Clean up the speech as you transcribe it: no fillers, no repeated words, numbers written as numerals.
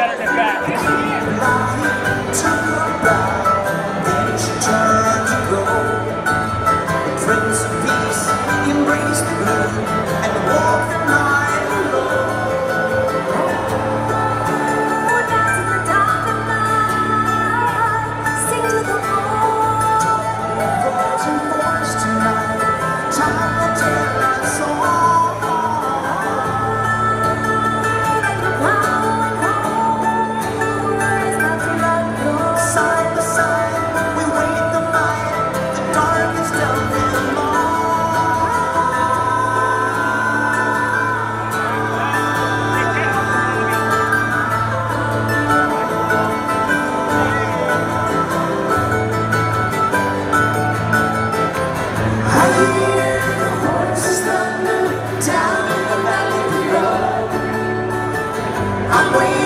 better get back. Prince of Peace, embrace the moon and walk the night alone. Down to the dark of night, sing to the moon. Frozen forest tonight, time will tell us all. And the plowing home is not to let go. Side by side, we wait the night, the darkest of them all. I hear the horses thunder down the valley below. I'm waiting.